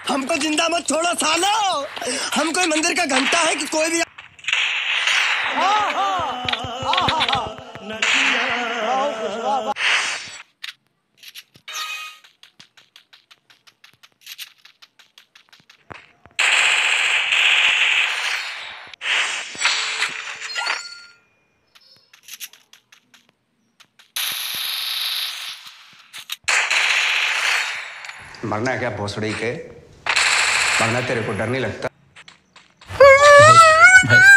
हमको जिंदा मत छोड़ो सालो। हम कोई मंदिर का घंटा है कि कोई भी। मरना है क्या भोसड़ी के? मरना तेरे को डर नहीं लगता? भाई